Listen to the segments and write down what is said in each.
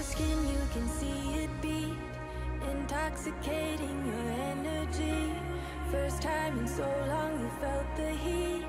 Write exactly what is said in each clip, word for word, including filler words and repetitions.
skin, you can see it beat, intoxicating your energy. First time in so long you felt the heat,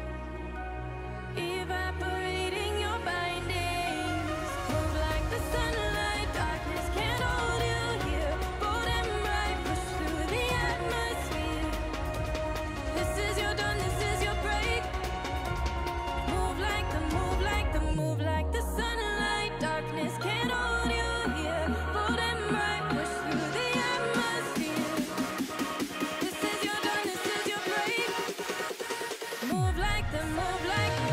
evaporating your bindings. Move like the sunlight, darkness can't hold you here. Bold and bright, push through the atmosphere. This is your dawn, this is your break. Move like the, move like the, move like the sunlight, darkness can't hold you here. Bold and bright, push through the atmosphere. This is your dawn, this is your break. Move like the, move like the.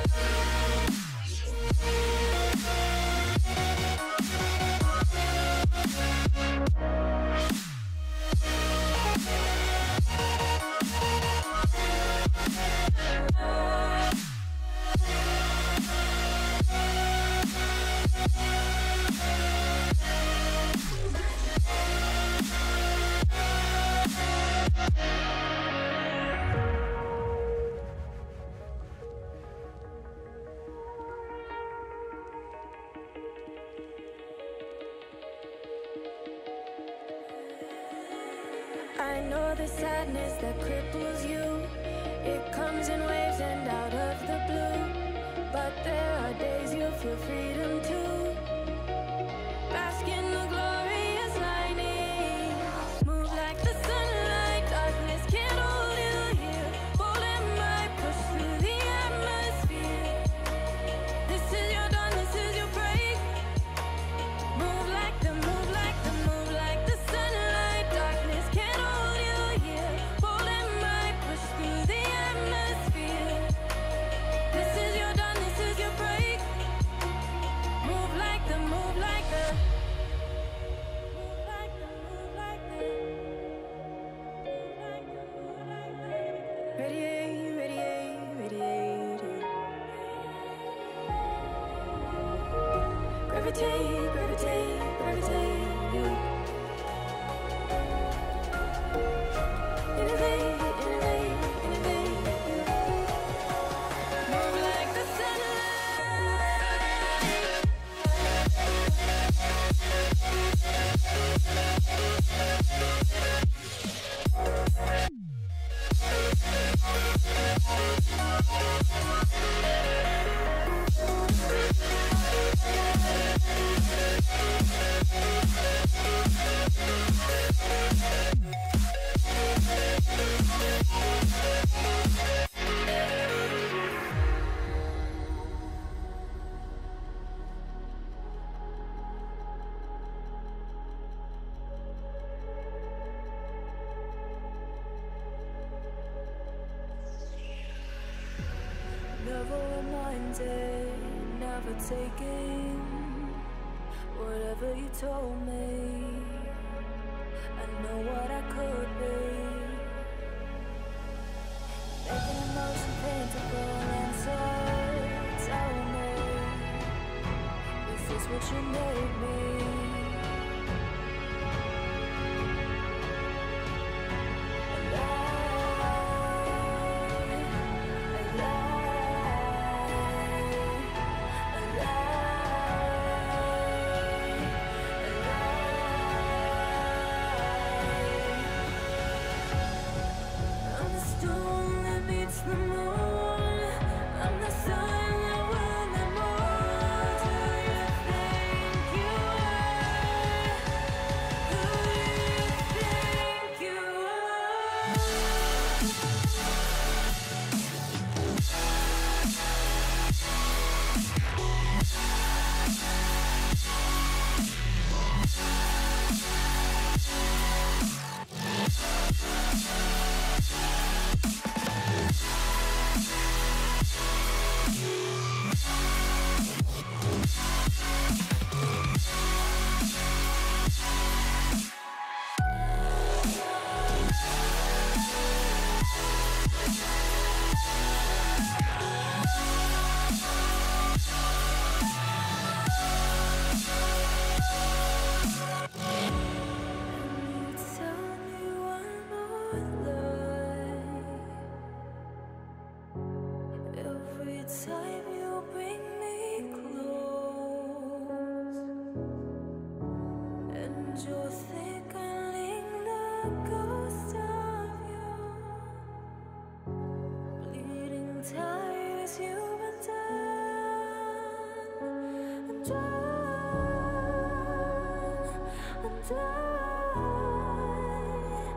I know the sadness that cripples you. It comes in waves and out of the blue. But there are days you feel freedom too. Bask in the glorious lightning. Move like the sunlight, darkness can't hold you here. Bold and bright, push through the atmosphere. This is your dawn, this is your break. Move like the, move like the, move like the sunlight, darkness can't hold you here. Bold and bright, push through the atmosphere. This is your dawn, this is your break. Move like the, move like the, move like the, move like the, move like the, move like the. Radiate, radiate, radiate. Gravitate, gravitate, gravitate. Innovate, innovate, innovate. Move like the sunlight. Never reminded, never taking whatever you told me. I know what I could be, making emotion paintable and so tell me, is this what you made me? And I, and I I'm the sun that will not move. Do you think you ghost of you, bleeding tight as you were done, and done, and done,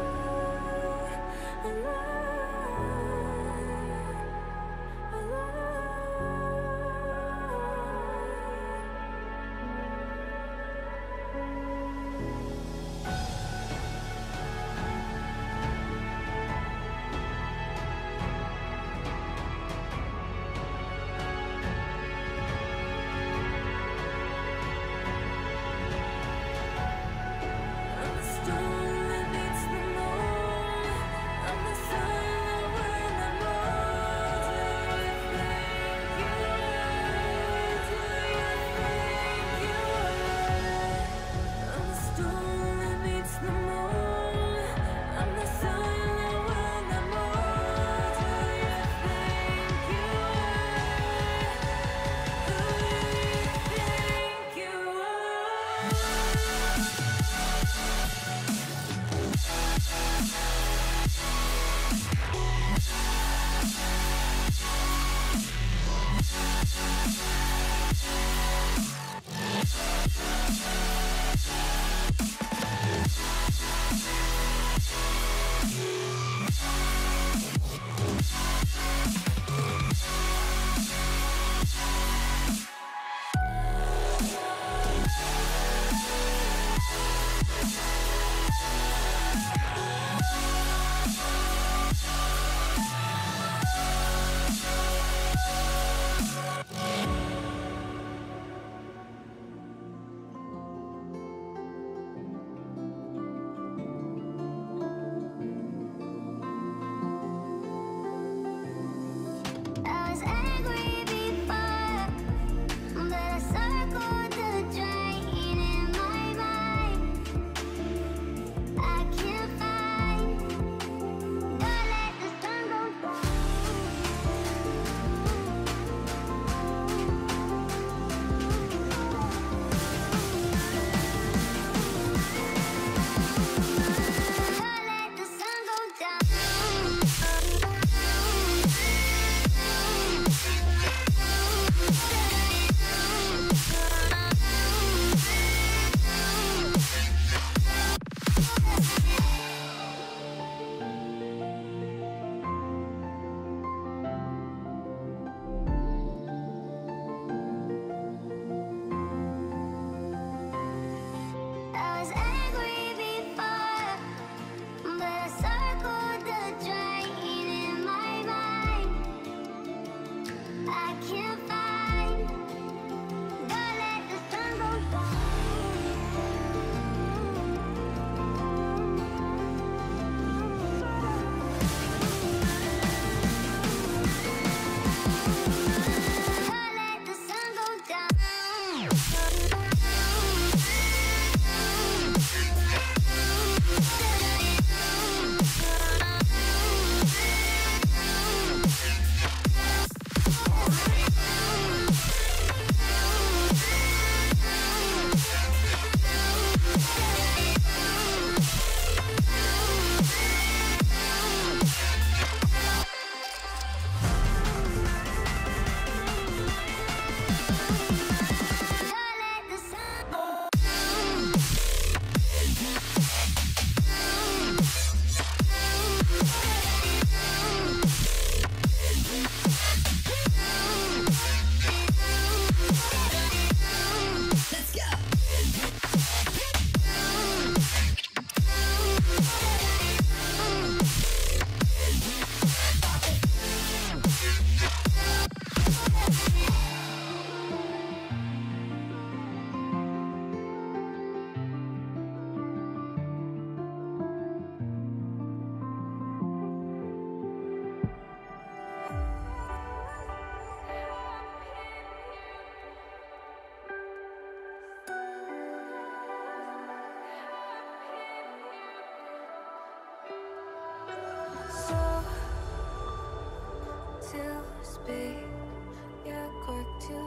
alive, alive, alive.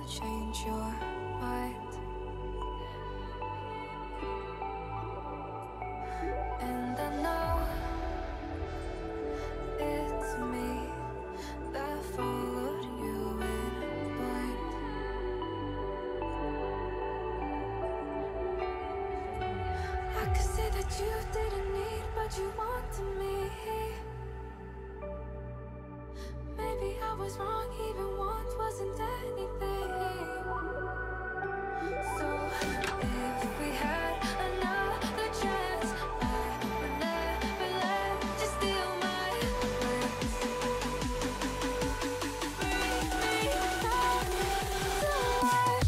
change your mind. And I know it's me that followed you in blind. I could say that you didn't need, but you wanted me. Maybe I was wrong, even once wasn't anything. So if we had another chance, I would never let you steal my breath. Bring me back to life.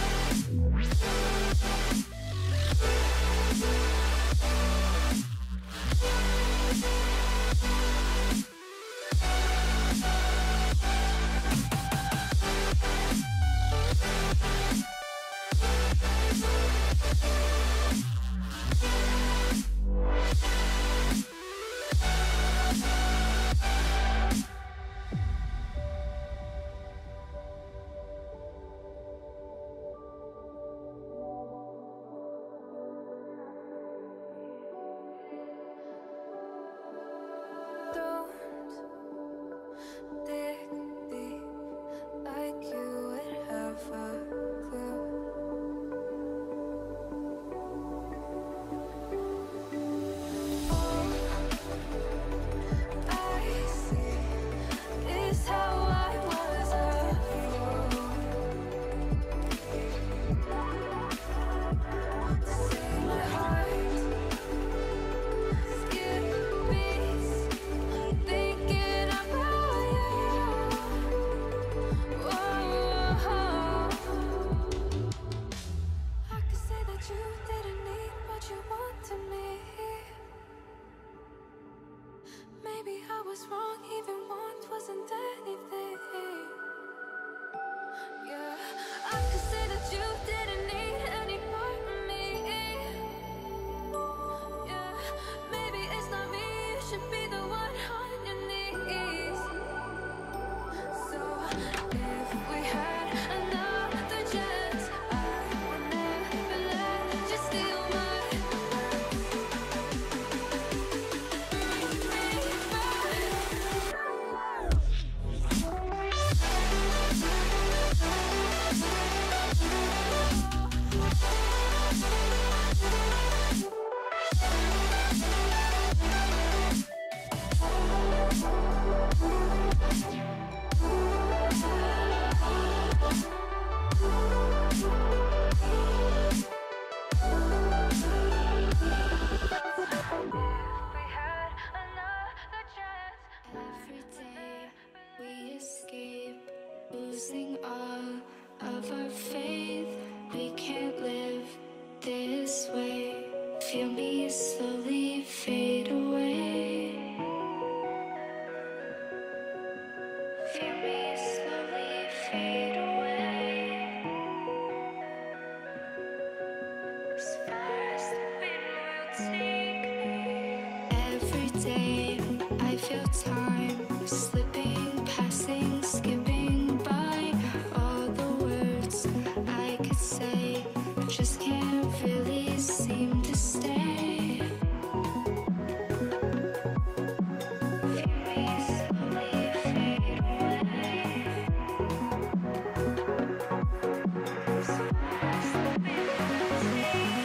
Don't dig deep like you would have a clue. All I see is how I was a fool to see my heart skip beats, thinking about you. Whoa. I could say that you didn't need, but you wanted me. Maybe I was wrong, even once wasn't anything. Yeah, I could say that you didn't need any part of me. Yeah, maybe it's not me, you should be the one on your knees. So if we had another chance, I would never let you steal my breath. Bring me back. Every day we escape, losing all of our faith. We can't live this way. Feel me slowly fade away. Feel me slowly fade away. As far as the wind will take me. Every day I feel time slipping, passing, skipping by. All the words I could say just can't really seem to stay. Feel me slowly fade away. As far as the wind will take me.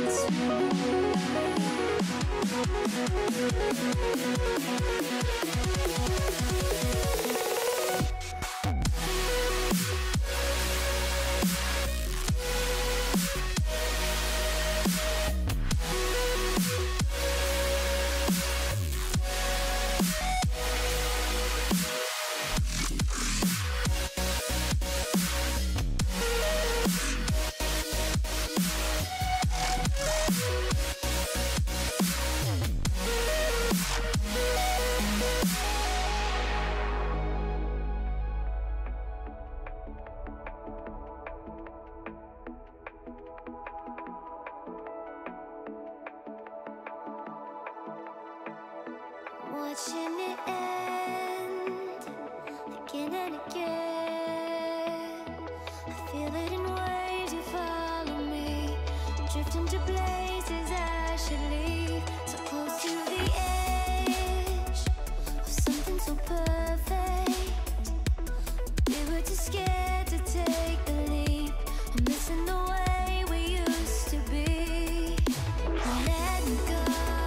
Watching it end again and again. I feel it in waves, you follow me, drifting to places I should leave. So close to the edge of something so perfect. We were too scared to take the leap. I'm missing the way we used to be. Let me go.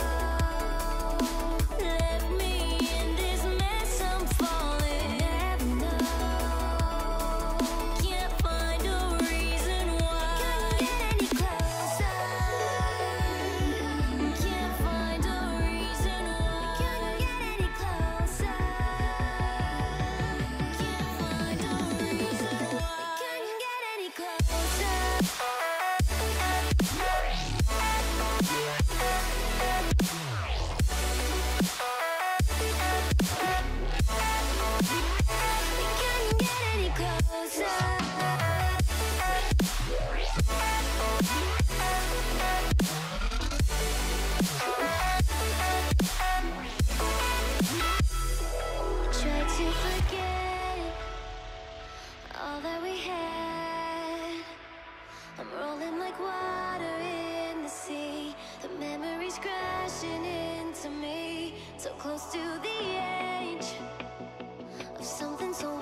All that we had, I'm rolling like water in the sea. The memories crashing into me, so close to the edge of something so